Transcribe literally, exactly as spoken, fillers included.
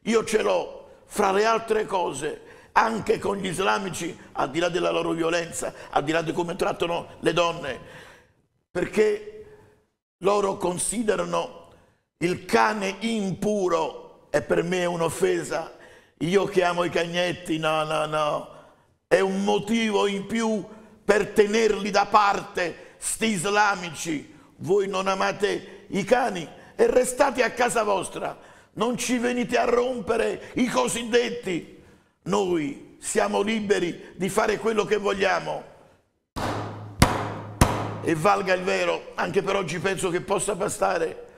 Io ce l'ho, fra le altre cose, anche con gli islamici, al di là della loro violenza, al di là di come trattano le donne, perché loro considerano il cane impuro e per me è un'offesa. Io che amo i cagnetti, no, no, no, è un motivo in più per tenerli da parte, sti islamici. Voi non amate i cani e restate a casa vostra, non ci venite a rompere i cosiddetti. Noi siamo liberi di fare quello che vogliamo. E valga il vero, anche per oggi penso che possa bastare.